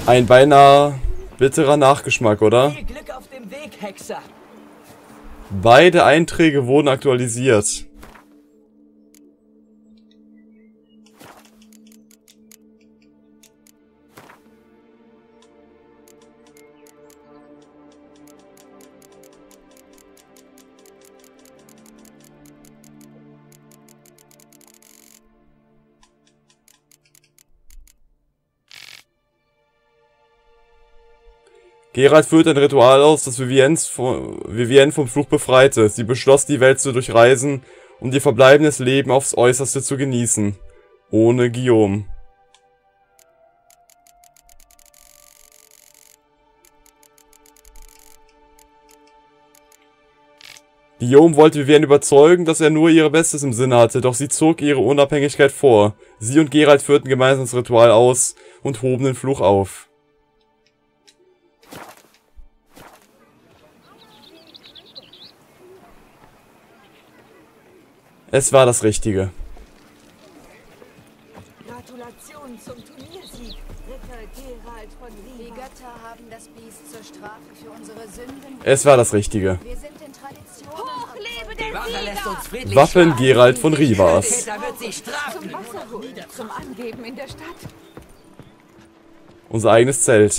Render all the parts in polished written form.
Ein beinahe bitterer Nachgeschmack, oder? Viel Glück auf dem Weg, Hexer. Beide Einträge wurden aktualisiert. Geralt führte ein Ritual aus, das Vivienne vom Fluch befreite. Sie beschloss, die Welt zu durchreisen, um ihr verbleibendes Leben aufs Äußerste zu genießen. Ohne Guillaume. Guillaume wollte Vivienne überzeugen, dass er nur ihr Bestes im Sinne hatte, doch sie zog ihre Unabhängigkeit vor. Sie und Geralt führten gemeinsam das Ritual aus und hoben den Fluch auf. Es war das Richtige. Gratulation zum Turniersieg, Ritter Geralt von Riva. Die Götter haben das Biest zur Strafe für unsere Sünden. Es war das Richtige. Wir sind in Tradition. Hoch lebe der Wache lässt uns friedlich Waffen schlafen. Geralt von Rivas. Täter wird sie strafen. Zum Wasser holen, zum Angeben in der Stadt. Unser eigenes Zelt.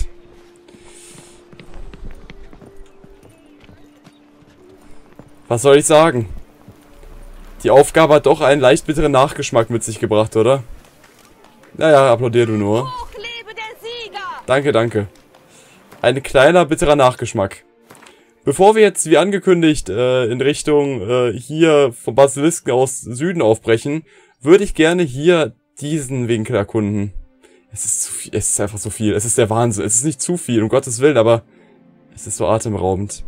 Was soll ich sagen? Die Aufgabe hat doch einen leicht bitteren Nachgeschmack mit sich gebracht, oder? Naja, applaudier du nur. Hoch lebe der Sieger. Danke, danke. Ein kleiner bitterer Nachgeschmack. Bevor wir jetzt, wie angekündigt, in Richtung hier vom Basilisken aus Süden aufbrechen, würde ich gerne hier diesen Winkel erkunden. Es ist zu viel, es ist einfach so viel. Es ist der Wahnsinn. Es ist nicht zu viel, um Gottes Willen, aber es ist so atemberaubend.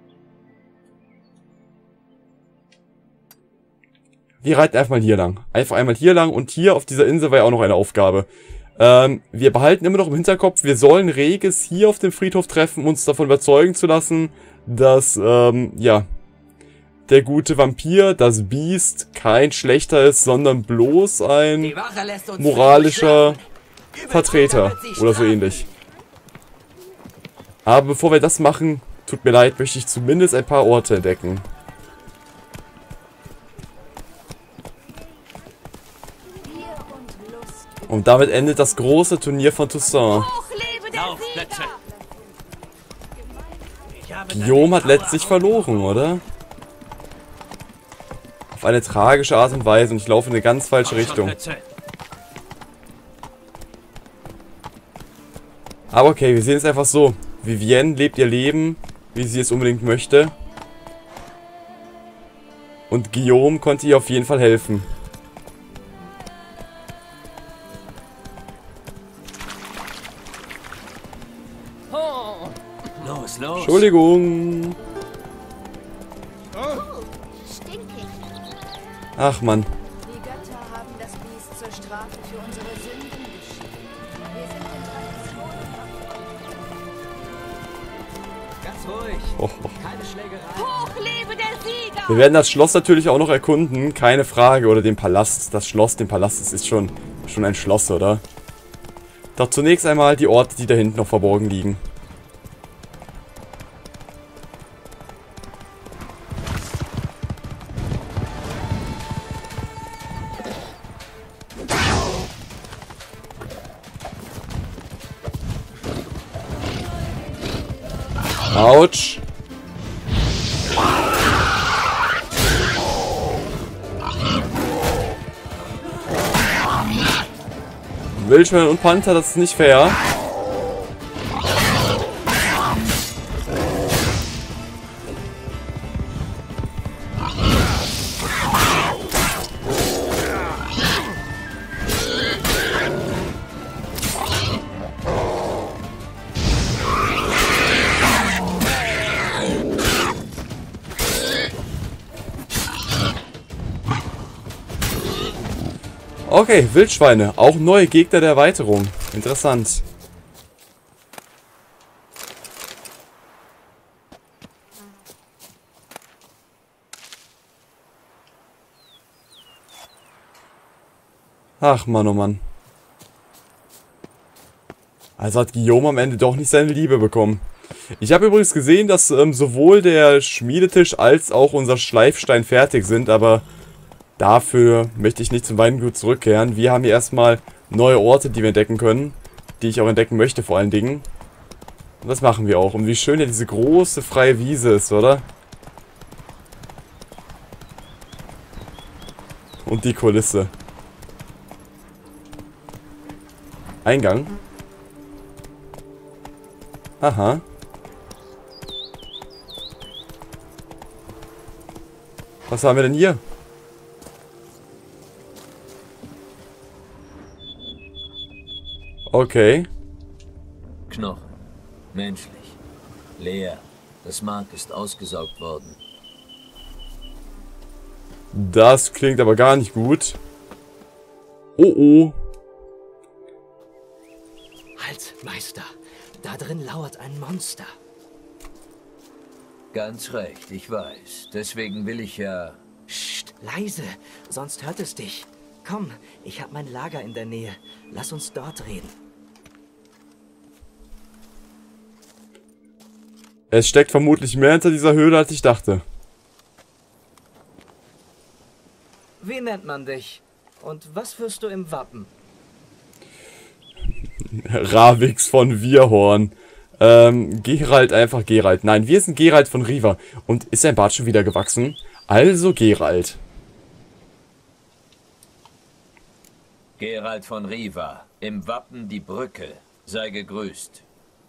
Wir reiten einfach mal hier lang. Einfach einmal hier lang und hier auf dieser Insel war ja auch noch eine Aufgabe. Wir behalten immer noch im Hinterkopf, wir sollen Regis hier auf dem Friedhof treffen, uns davon überzeugen zu lassen, dass, ja, der gute Vampir, das Biest, kein schlechter ist, sondern bloß ein Die Wache lässt uns moralischer friedlich schlafen. Vertreter Wird sie oder so strafen. ähnlich. Aber bevor wir das machen, tut mir leid, möchte ich zumindest ein paar Orte entdecken. Und damit endet das große Turnier von Toussaint. Hoch lebe der Sieger. Guillaume hat letztlich verloren, oder? Auf eine tragische Art und Weise und ich laufe in eine ganz falsche Richtung. Aber okay, wir sehen es einfach so. Vivienne lebt ihr Leben, wie sie es unbedingt möchte. Und Guillaume konnte ihr auf jeden Fall helfen. Los, los. Entschuldigung. Stinkig. Ach Mann. Die Götter haben das Biest zur Strafe für unsere Sünden geschickt. Wir sind in Tradition. Ganz ruhig. Oh, oh. Keine Schlägerei. Hoch lebe der Sieger! Wir werden das Schloss natürlich auch noch erkunden, keine Frage. Oder den Palast. Das Schloss, den Palast, das ist schon ein Schloss, oder? Doch zunächst einmal die Orte, die da hinten noch verborgen liegen. Autsch. Wildschwein und Panther, das ist nicht fair. Okay, Wildschweine. Auch neue Gegner der Erweiterung. Interessant. Ach Mann, oh Mann. Also hat Guillaume am Ende doch nicht seine Liebe bekommen. Ich habe übrigens gesehen, dass sowohl der Schmiedetisch als auch unser Schleifstein fertig sind, aber dafür möchte ich nicht zum Weingut zurückkehren. Wir haben hier erstmal neue Orte, die wir entdecken können, die ich auch entdecken möchte vor allen Dingen. Und das machen wir auch. Und wie schön ja diese große freie Wiese ist, oder? Und die Kulisse. Eingang. Aha. Was haben wir denn hier? Okay. Knochen. Menschlich. Leer. Das Mark ist ausgesaugt worden. Das klingt aber gar nicht gut. Oh oh. Halt, Meister. Da drin lauert ein Monster. Ganz recht, ich weiß. Deswegen will ich ja... Psst, leise, sonst hört es dich. Komm, ich habe mein Lager in der Nähe. Lass uns dort reden. Es steckt vermutlich mehr hinter dieser Höhle, als ich dachte. Wie nennt man dich? Und was führst du im Wappen? Ravix von Wirhorn. Geralt, einfach Geralt. Nein, wir sind Geralt von Riva. Und ist sein Bart schon wieder gewachsen? Also Geralt. Geralt von Riva. Im Wappen die Brücke. Sei gegrüßt.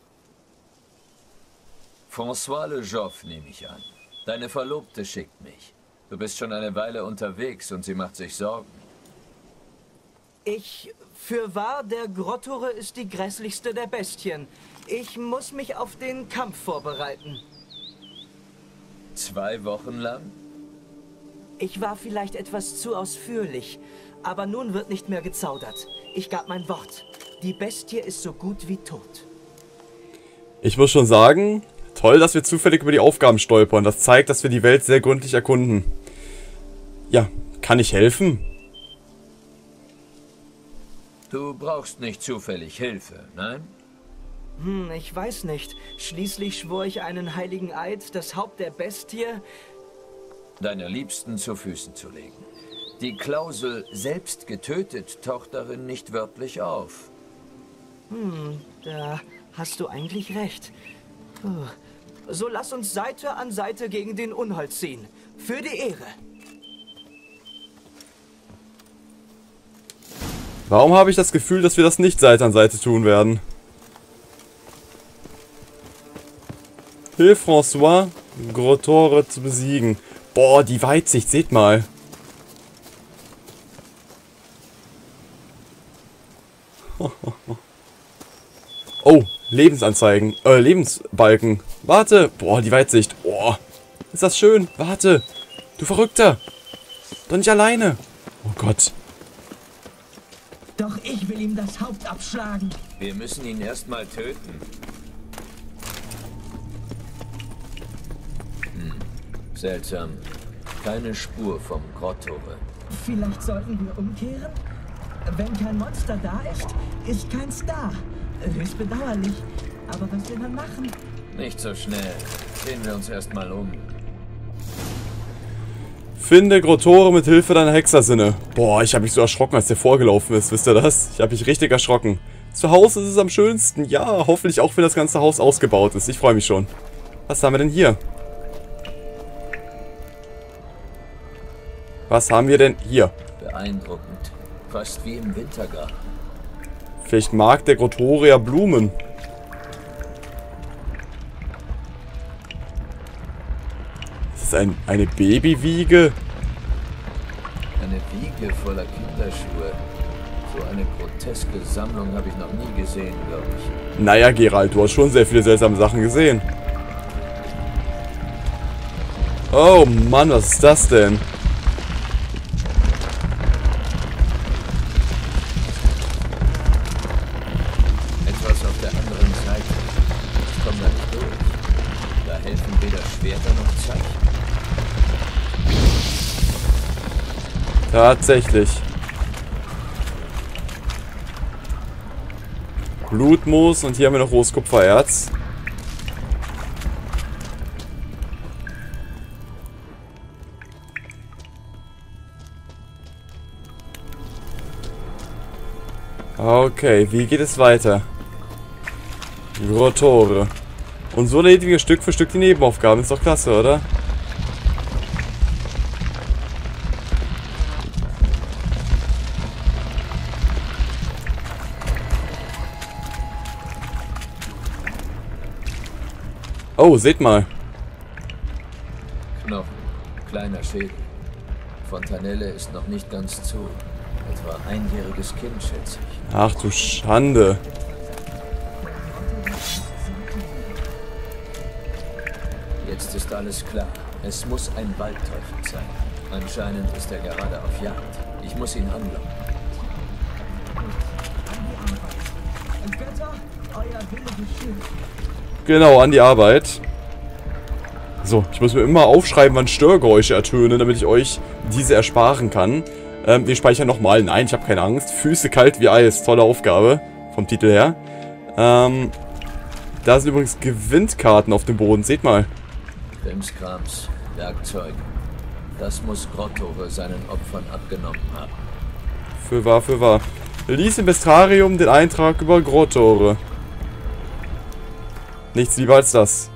François Le Joffre nehme ich an. Deine Verlobte schickt mich. Du bist schon eine Weile unterwegs und sie macht sich Sorgen. Fürwahr, der Grottore ist die grässlichste der Bestien. Ich muss mich auf den Kampf vorbereiten. 2 Wochen lang? Ich war vielleicht etwas zu ausführlich, aber nun wird nicht mehr gezaudert. Ich gab mein Wort. Die Bestie ist so gut wie tot. Ich muss schon sagen, toll, dass wir zufällig über die Aufgaben stolpern. Das zeigt, dass wir die Welt sehr gründlich erkunden. Ja, kann ich helfen? Du brauchst nicht zufällig Hilfe, nein? Ich weiß nicht. Schließlich schwor ich einen heiligen Eid, das Haupt der Bestie... Deiner Liebsten zu Füßen zu legen. Die Klausel selbst getötet taucht darin nicht wörtlich auf. Da hast du eigentlich recht. Puh. So lass uns Seite an Seite gegen den Unhold ziehen. Für die Ehre. Warum habe ich das Gefühl, dass wir das nicht Seite an Seite tun werden? Hilf François, Grottore zu besiegen. Boah, die Weitsicht, seht mal. Oh, Lebensanzeigen. Lebensbalken. Warte. Boah, die Weitsicht. Boah. Ist das schön. Warte. Du Verrückter. Doch nicht alleine. Oh Gott. Doch ich will ihm das Haupt abschlagen. Wir müssen ihn erstmal töten. Seltsam. Keine Spur vom Grottore. Vielleicht sollten wir umkehren? Wenn kein Monster da ist, ist keins da. Höchst bedauerlich. Aber was will man machen? Nicht so schnell. Sehen wir uns erstmal um. Finde Grottore mit Hilfe deiner Hexersinne. Boah, ich habe mich so erschrocken, als der vorgelaufen ist. Wisst ihr das? Ich habe mich richtig erschrocken. Zu Hause ist es am schönsten. Ja, hoffentlich auch, wenn das ganze Haus ausgebaut ist. Ich freue mich schon. Was haben wir denn hier? Was haben wir denn hier? Beeindruckend. Fast wie im Wintergarten. Vielleicht mag der Grottore ja Blumen. Ist das eine Babywiege? Eine Wiege voller Kinderschuhe. So eine groteske Sammlung habe ich noch nie gesehen, glaube ich. Naja, Geralt, du hast schon sehr viele seltsame Sachen gesehen. Oh Mann, was ist das denn? Etwas auf der anderen Seite. Ich komme da nicht durch. Da helfen weder Schwerter noch Zeichen. Tatsächlich. Blutmoos und hier haben wir noch rohes Kupfererz. Okay, wie geht es weiter? Grottore. Und so erledigen wir Stück für Stück die Nebenaufgaben. Ist doch klasse, oder? Oh, seht mal. Knochen, kleiner Schädel. Fontanelle ist noch nicht ganz zu. Etwa einjähriges Kind, schätze ich. Ach du Schande. Jetzt ist alles klar. Es muss ein Waldteufel sein. Anscheinend ist er gerade auf Jagd. Ich muss ihn anlocken. Genau, an die Arbeit. So, ich muss mir immer aufschreiben, wann Störgeräusche ertönen, damit ich euch diese ersparen kann. Wir speichern nochmal. Nein, ich habe keine Angst. Füße kalt wie Eis. Tolle Aufgabe. Vom Titel her. Da sind übrigens Gewindkarten auf dem Boden. Seht mal. Krimskrams, Werkzeug. Das muss Grottore seinen Opfern abgenommen haben. Fürwahr, fürwahr. Lies im Bestrarium den Eintrag über Grottore. Nichts lieber als das.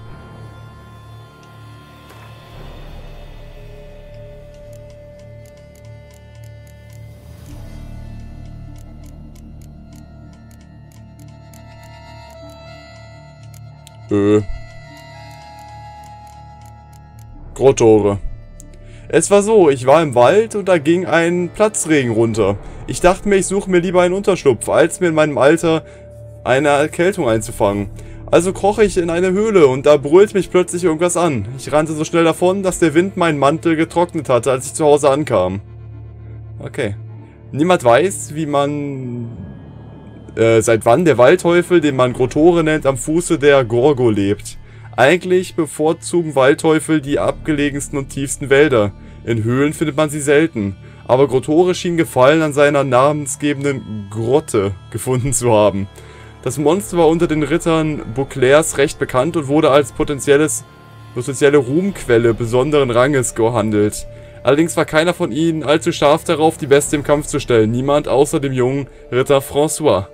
Grottore. Es war so, ich war im Wald und da ging ein Platzregen runter. Ich dachte mir, ich suche mir lieber einen Unterschlupf, als mir in meinem Alter eine Erkältung einzufangen. Also kroch ich in eine Höhle und da brüllte mich plötzlich irgendwas an. Ich rannte so schnell davon, dass der Wind meinen Mantel getrocknet hatte, als ich zu Hause ankam. Okay. Niemand weiß, wie man... seit wann der Waldteufel, den man Grottore nennt, am Fuße der Gorgo lebt. Eigentlich bevorzugen Waldteufel die abgelegensten und tiefsten Wälder. In Höhlen findet man sie selten. Aber Grottore schien Gefallen an seiner namensgebenden Grotte gefunden zu haben. Das Monster war unter den Rittern Beauclairs recht bekannt und wurde als potenzielle Ruhmquelle besonderen Ranges gehandelt. Allerdings war keiner von ihnen allzu scharf darauf, die Bestie im Kampf zu stellen. Niemand außer dem jungen Ritter François.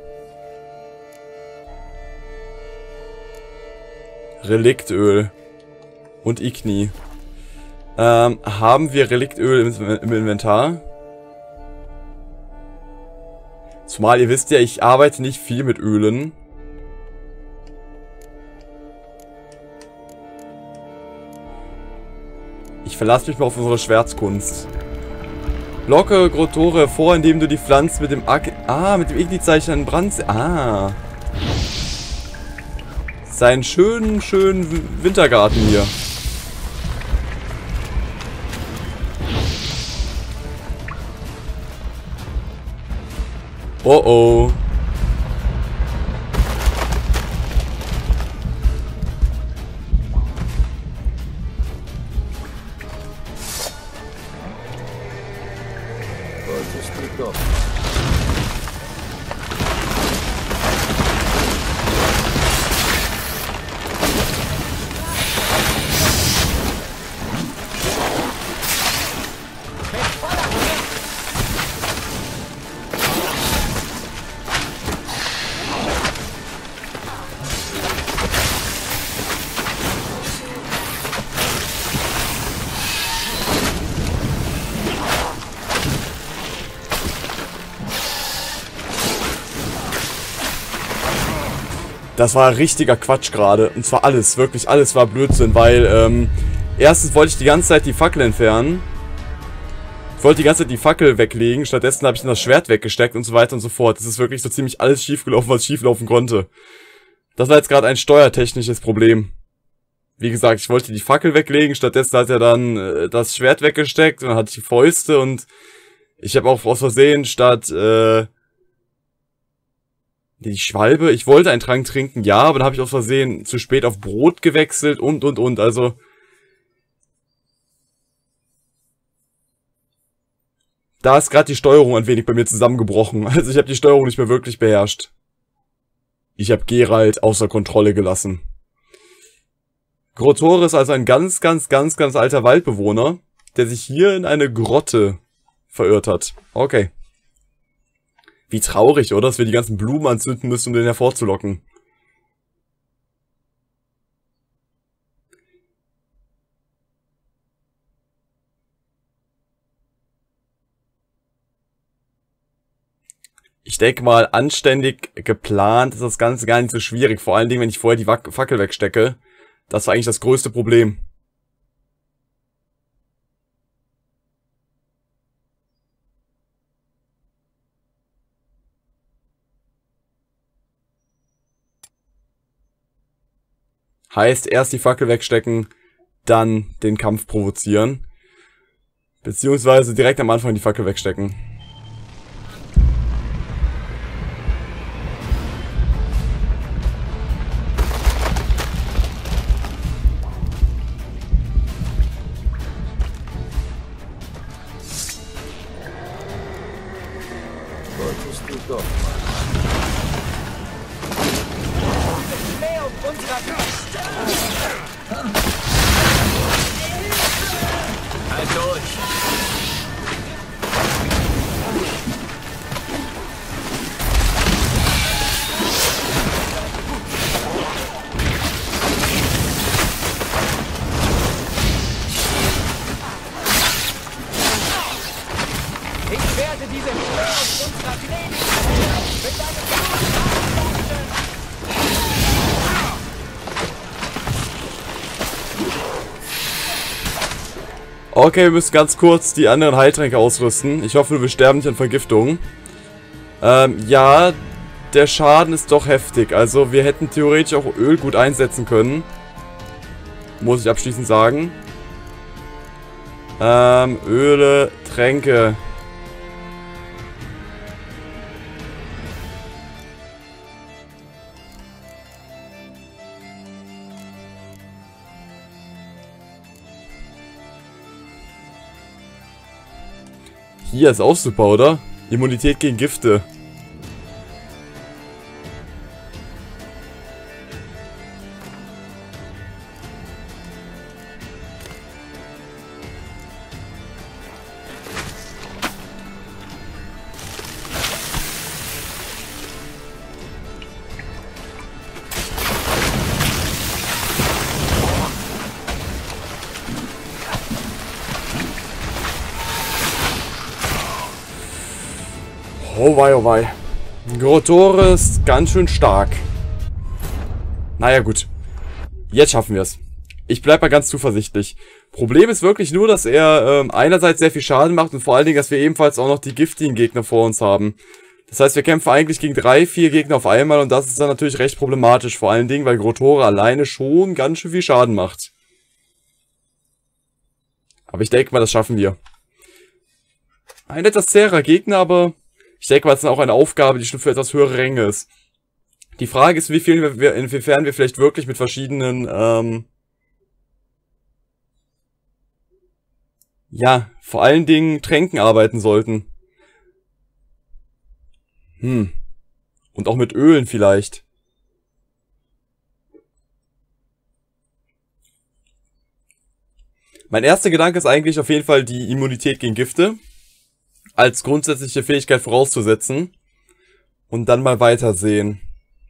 Reliktöl. Und Igni. Haben wir Reliktöl im Inventar? Zumal ihr wisst ja, ich arbeite nicht viel mit Ölen. Ich verlasse mich mal auf unsere Schwertkunst. Locke Grottore hervor, indem du die Pflanze mit dem Igni-Zeichen an Brand... Seinen schönen Wintergarten hier. Oh oh. Wolltest du doch. Das war richtiger Quatsch gerade. Und zwar alles, wirklich alles war Blödsinn, weil, erstens wollte ich die ganze Zeit die Fackel entfernen. Ich wollte die ganze Zeit die Fackel weglegen, stattdessen habe ich dann das Schwert weggesteckt und so weiter und so fort. Das ist wirklich so ziemlich alles schiefgelaufen, was schieflaufen konnte. Das war jetzt gerade ein steuertechnisches Problem. Wie gesagt, ich wollte die Fackel weglegen, stattdessen hat er dann das Schwert weggesteckt und dann hatte ich die Fäuste und ich habe auch aus Versehen statt, die Schwalbe, ich wollte einen Trank trinken, ja, aber dann habe ich aus Versehen zu spät auf Brot gewechselt und, also... Da ist gerade die Steuerung ein wenig bei mir zusammengebrochen, also ich habe die Steuerung nicht mehr wirklich beherrscht. Ich habe Geralt außer Kontrolle gelassen. Grotore ist also ein ganz alter Waldbewohner, der sich hier in eine Grotte verirrt hat. Okay. Wie traurig, oder? Dass wir die ganzen Blumen anzünden müssen, um den hervorzulocken. Ich denke mal, anständig geplant ist das Ganze gar nicht so schwierig. Vor allen Dingen, wenn ich vorher die Fackel wegstecke. Das war eigentlich das größte Problem. Heißt, erst die Fackel wegstecken, dann den Kampf provozieren. Beziehungsweise direkt am Anfang die Fackel wegstecken. Wolltest du doch mal. Halt durch! Ich werde diese Schwere aus unserer Predigt mit deinem Blut antworten. Okay, wir müssen ganz kurz die anderen Heiltränke ausrüsten. Ich hoffe, wir sterben nicht an Vergiftung. Ja, der Schaden ist doch heftig. Also, wir hätten theoretisch auch Öl gut einsetzen können. Muss ich abschließend sagen. Öle, Tränke. Hier ist auch super, oder? Immunität gegen Gifte. Oh wei, oh wei. Grotore ist ganz schön stark. Naja, gut. Jetzt schaffen wir es. Ich bleibe mal ganz zuversichtlich. Problem ist wirklich nur, dass er einerseits sehr viel Schaden macht und vor allen Dingen, dass wir ebenfalls auch noch die giftigen Gegner vor uns haben. Das heißt, wir kämpfen eigentlich gegen 3, 4 Gegner auf einmal und das ist dann natürlich recht problematisch. Vor allen Dingen, weil Grotore alleine schon ganz schön viel Schaden macht. Aber ich denke mal, das schaffen wir. Ein etwas zäherer Gegner, aber ich denke mal, das ist auch eine Aufgabe, die schon für etwas höhere Ränge ist. Die Frage ist, inwiefern wir vielleicht wirklich mit verschiedenen, ja, vor allen Dingen Tränken arbeiten sollten. Und auch mit Ölen vielleicht. Mein erster Gedanke ist eigentlich auf jeden Fall die Immunität gegen Gifte als grundsätzliche Fähigkeit vorauszusetzen und dann mal weitersehen.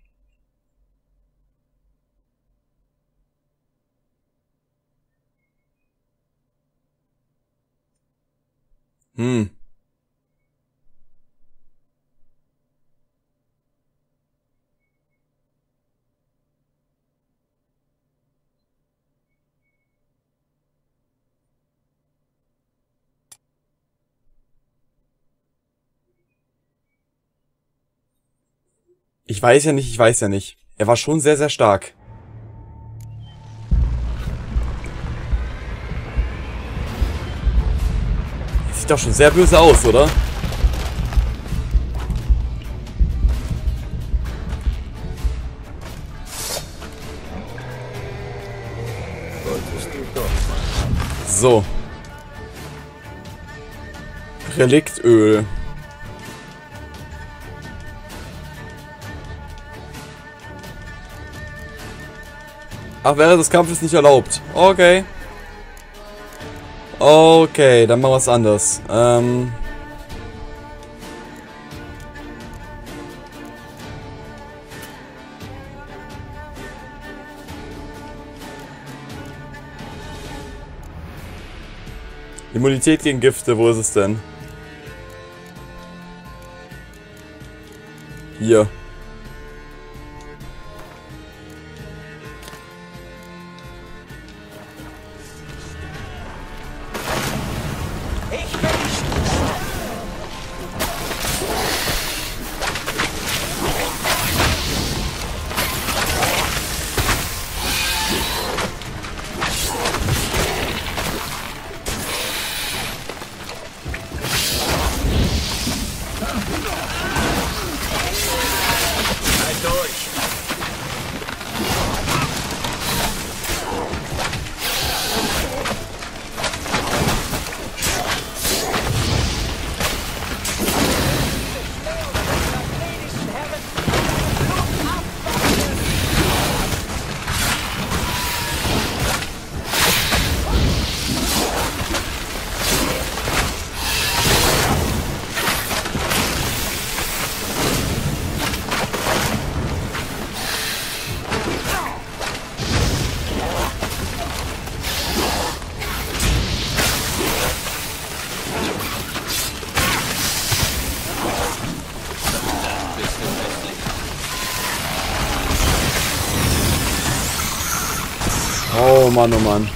Ich weiß ja nicht. Er war schon sehr, sehr stark. Sieht doch schon sehr böse aus, oder? Wolltest du doch mal. So. Reliktöl. Ach, während des Kampfes nicht erlaubt. Okay. Okay, dann machen wir was anderes. Immunität gegen Gifte, wo ist es denn? Hier. Oh Mann, oh Mann.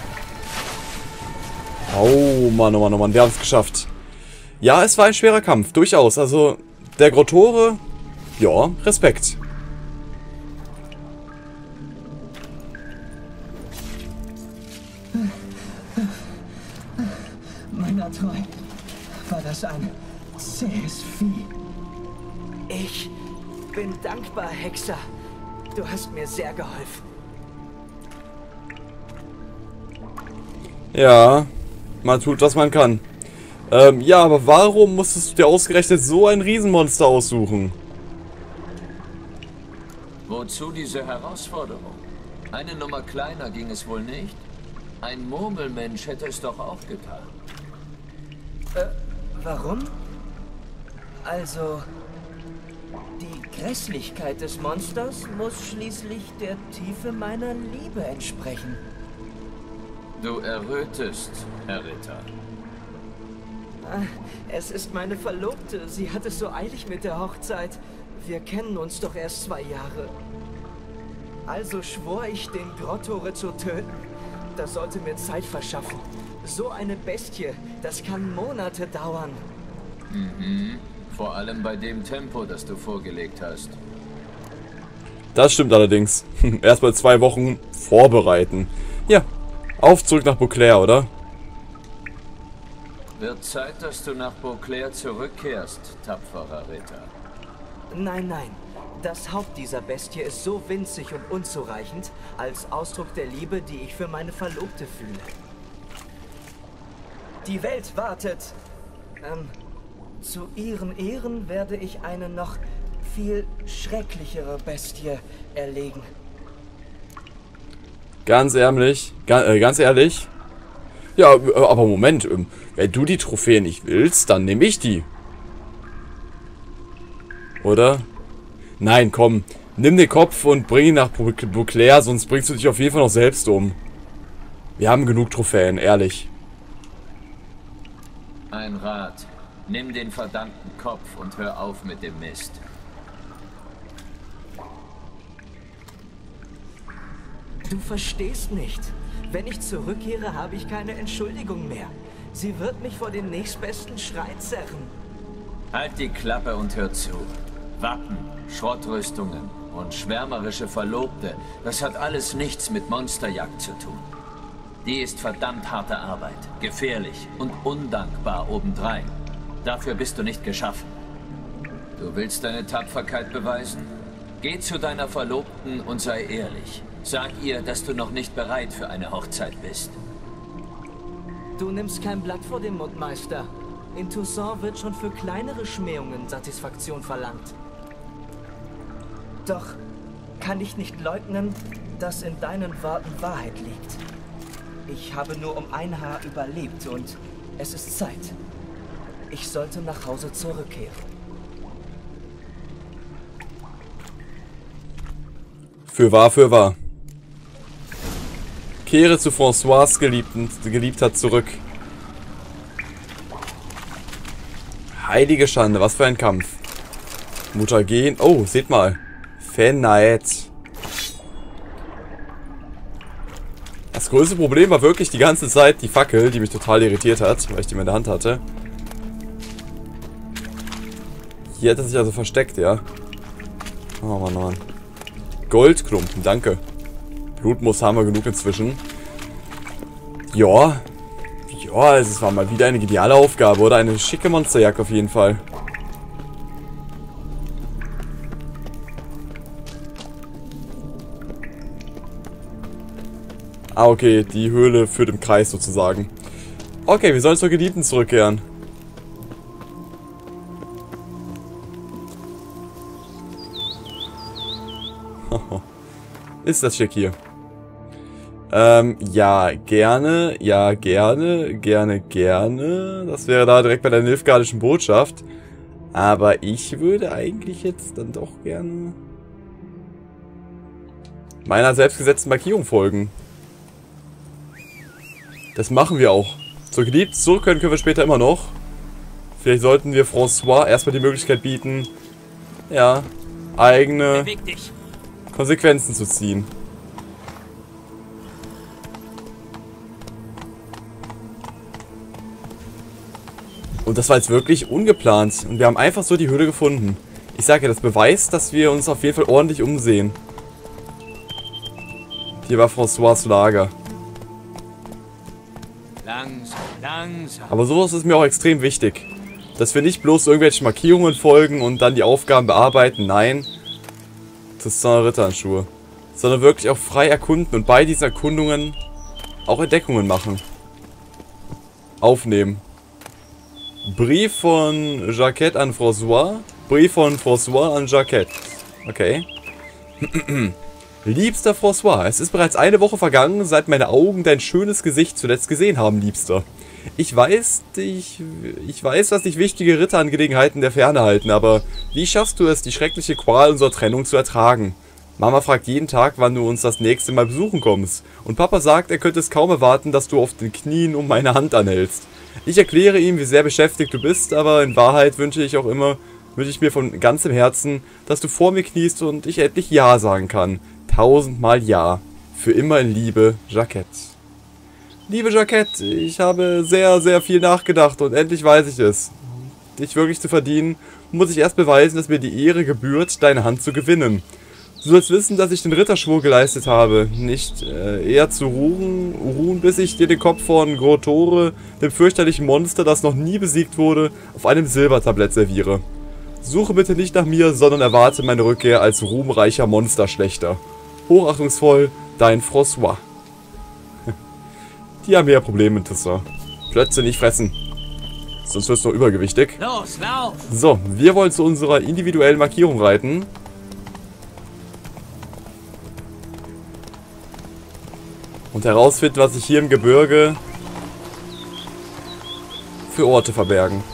Oh Mann, oh Mann, oh Mann. Wir haben es geschafft. Ja, es war ein schwerer Kampf. Durchaus. Also, der Grottore... Ja, Respekt. Meiner treu war das ein zähes Vieh. Ich bin dankbar, Hexer. Du hast mir sehr geholfen. Ja, man tut, was man kann. Ja, aber warum musstest du dir ausgerechnet so ein Riesenmonster aussuchen? Wozu diese Herausforderung? Eine Nummer kleiner ging es wohl nicht? Ein Murmelmensch hätte es doch auch getan. Warum? Also, die Grässlichkeit des Monsters muss schließlich der Tiefe meiner Liebe entsprechen. Du errötest, Herr Ritter. Es ist meine Verlobte. Sie hat es so eilig mit der Hochzeit. Wir kennen uns doch erst 2 Jahre. Also schwor ich, den Grottore zu töten. Das sollte mir Zeit verschaffen. So eine Bestie, das kann Monate dauern. Mhm. Vor allem bei dem Tempo, das du vorgelegt hast. Das stimmt allerdings. Erstmal 2 Wochen vorbereiten. Ja, auf zurück nach Beauclair, oder? Wird Zeit, dass du nach Beauclair zurückkehrst, tapferer Ritter. Nein, nein. Das Haupt dieser Bestie ist so winzig und unzureichend, als Ausdruck der Liebe, die ich für meine Verlobte fühle. Die Welt wartet. Zu ihren Ehren werde ich eine noch viel schrecklichere Bestie erlegen. Ganz ehrlich, ganz ehrlich. Ja, aber Moment, wenn du die Trophäe nicht willst, dann nehme ich die. Oder? Nein, komm, nimm den Kopf und bring ihn nach Beauclair, sonst bringst du dich auf jeden Fall noch selbst um. Wir haben genug Trophäen, ehrlich. Ein Rat. Nimm den verdammten Kopf und hör auf mit dem Mist. Du verstehst nicht. Wenn ich zurückkehre, habe ich keine Entschuldigung mehr. Sie wird mich vor den nächstbesten Schrei zerren. Halt die Klappe und hör zu. Wappen, Schrottrüstungen und schwärmerische Verlobte, das hat alles nichts mit Monsterjagd zu tun. Die ist verdammt harte Arbeit, gefährlich und undankbar obendrein. Dafür bist du nicht geschaffen. Du willst deine Tapferkeit beweisen? Geh zu deiner Verlobten und sei ehrlich. Sag ihr, dass du noch nicht bereit für eine Hochzeit bist. Du nimmst kein Blatt vor den Mund, Meister. In Toussaint wird schon für kleinere Schmähungen Satisfaktion verlangt. Doch kann ich nicht leugnen, dass in deinen Worten Wahrheit liegt. Ich habe nur um ein Haar überlebt und es ist Zeit. Ich sollte nach Hause zurückkehren. Für wahr, für wahr. Kehre zu François' Geliebter zurück. Heilige Schande, was für ein Kampf. Mutagen. Oh, seht mal. Fenaet. Das größte Problem war wirklich die ganze Zeit die Fackel, die mich total irritiert hat, weil ich die in der Hand hatte. Hier hat er sich also versteckt, ja. Oh Mann, oh Mann. Goldklumpen, danke. Blutmus haben wir genug inzwischen. Ja. Ja, also es war mal wieder eine geniale Aufgabe, oder? Eine schicke Monsterjagd auf jeden Fall. Ah, okay, die Höhle führt im Kreis sozusagen. Okay, wir sollen zur Geliebten zurückkehren. Ist das schick hier. Ja, gerne. Ja, gerne. Gerne. Das wäre da direkt bei der Nilfgaardischen Botschaft. Aber ich würde eigentlich jetzt dann doch gerne meiner selbstgesetzten Markierung folgen. Das machen wir auch. Zur Geliebten zurück können wir später immer noch. Vielleicht sollten wir François erstmal die Möglichkeit bieten, ja, eigene Konsequenzen zu ziehen. Und das war jetzt wirklich ungeplant. Und wir haben einfach so die Höhle gefunden. Ich sage ja, das beweist, dass wir uns auf jeden Fall ordentlich umsehen. Hier war François' Lager. Langsam, langsam. Aber sowas ist mir auch extrem wichtig. Dass wir nicht bloß irgendwelche Markierungen folgen und dann die Aufgaben bearbeiten. Nein. Das sind Ritterhandschuhe. Sondern wirklich auch frei erkunden und bei diesen Erkundungen auch Entdeckungen machen. Aufnehmen. Brief von Jacquette an François. Brief von François an Jacquette. Okay. Liebster François, es ist bereits eine Woche vergangen, seit meine Augen dein schönes Gesicht zuletzt gesehen haben, Liebster. Ich weiß, dass dich wichtige Ritterangelegenheiten der Ferne halten, aber wie schaffst du es, die schreckliche Qual unserer Trennung zu ertragen? Mama fragt jeden Tag, wann du uns das nächste Mal besuchen kommst. Und Papa sagt, er könnte es kaum erwarten, dass du auf den Knien um meine Hand anhältst. Ich erkläre ihm, wie sehr beschäftigt du bist, aber in Wahrheit wünsche ich mir von ganzem Herzen, dass du vor mir kniest und ich endlich Ja sagen kann. 1000-mal Ja. Für immer in Liebe, Jacquette. Liebe Jacquette, ich habe sehr, sehr viel nachgedacht und endlich weiß ich es. Dich wirklich zu verdienen, muss ich erst beweisen, dass mir die Ehre gebührt, deine Hand zu gewinnen. Du sollst wissen, dass ich den Ritterschwur geleistet habe, nicht eher zu ruhen, bis ich dir den Kopf von Grotore, dem fürchterlichen Monster, das noch nie besiegt wurde, auf einem Silbertablett serviere. Suche bitte nicht nach mir, sondern erwarte meine Rückkehr als ruhmreicher Monsterschlechter. Hochachtungsvoll, dein François. Die haben mehr Probleme mit Tessa. Plötze nicht fressen. Sonst wirst du noch übergewichtig. Los, lauf! So, wir wollen zu unserer individuellen Markierung reiten. Und herausfinden, was sich hier im Gebirge für Orte verbergen.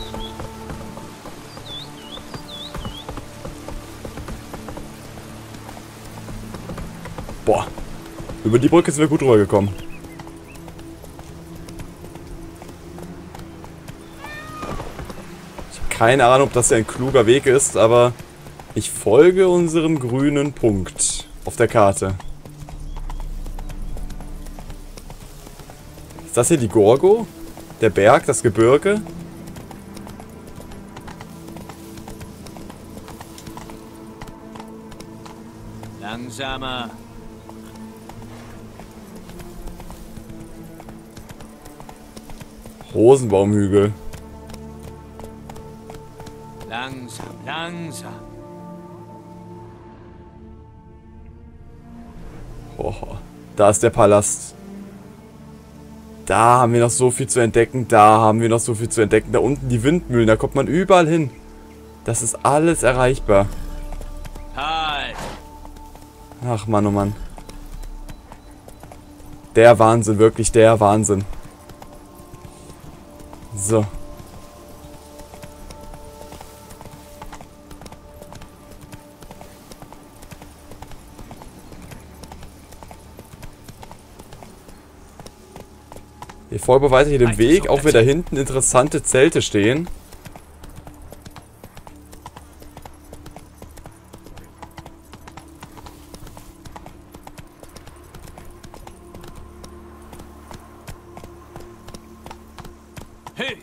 Boah. Über die Brücke sind wir gut rübergekommen. Ich habe keine Ahnung, ob das ja ein kluger Weg ist, aber ich folge unserem grünen Punkt auf der Karte. Ist das hier die Gorgo? Der Berg, das Gebirge? Langsamer. Rosenbaumhügel. Langsam, langsam. Oh, da ist der Palast. Da haben wir noch so viel zu entdecken. Da haben wir noch so viel zu entdecken. Da unten die Windmühlen, da kommt man überall hin. Das ist alles erreichbar. Halt! Ach Mann, oh Mann. Der Wahnsinn, wirklich der Wahnsinn. So. Hier folge weiter hier den Weg, auch wenn da hinten interessante Zelte stehen. Hey!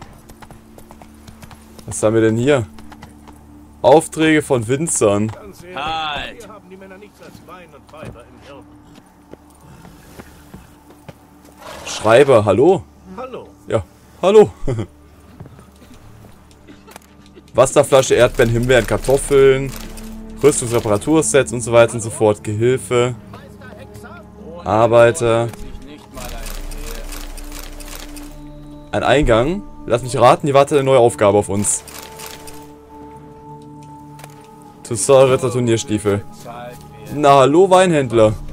Was haben wir denn hier? Aufträge von Winzern. Halt! Hier haben die Männer nichts als Wein und Weiber im Hirn. Schreiber, hallo? Hallo. Ja, hallo. Wasserflasche, Erdbeeren, Himbeeren, Kartoffeln, Rüstungsreparatursets und so weiter und so fort. Gehilfe, Arbeiter. Ein Eingang. Lass mich raten, hier wartet eine neue Aufgabe auf uns. Tussauer Ritter Turnierstiefel. Na hallo Weinhändler.